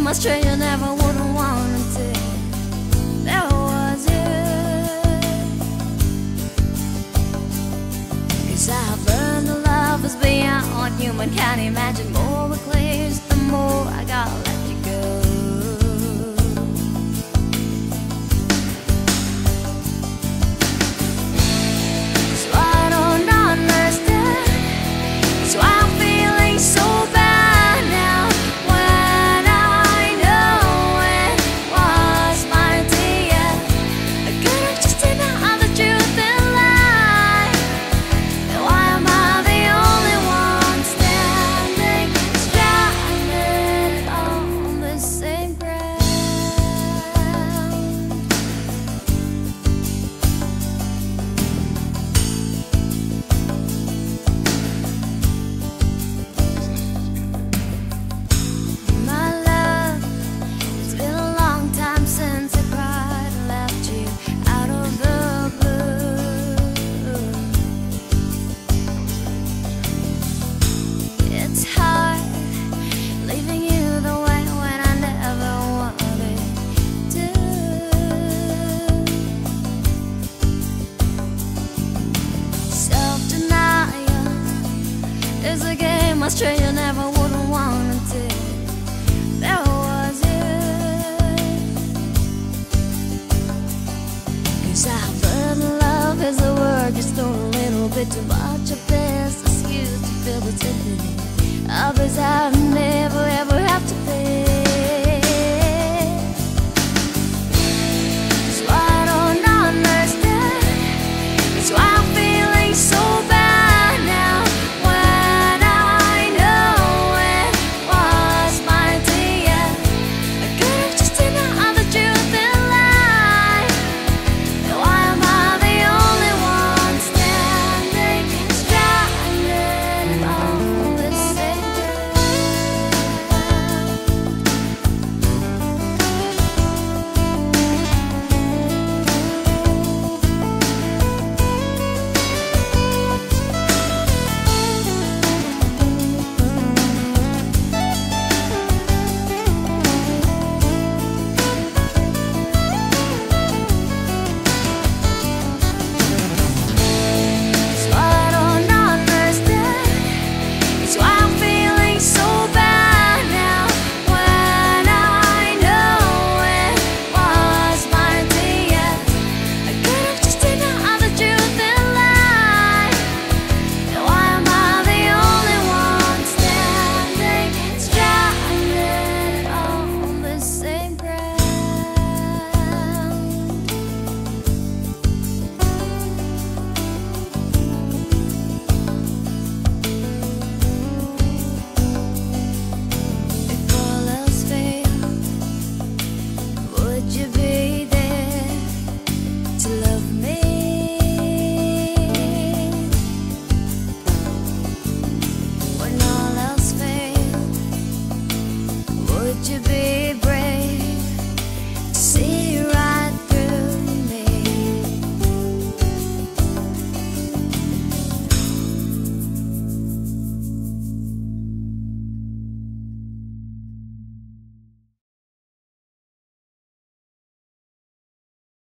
a stranger never wouldn't want to do. There was you. 'Cause I've learned that love is beyond what human can imagine. More it clears, the more I gotta let you go. So I don't understand. So I'm feeling so bad now, when I know it was my dear. I couldn't just deny the truth and lie. And why am I the only one standing stranded on the same ground? My love, it's been a long time since I cried and left you out of the blue. It's hard leaving you the way when I never wanted to. Self-denial is a game a stranger never wouldn't want to. There was you. 'Cause I've learned that love is a word just thrown a little bit too much of this excuse to feel the sympathy. Others have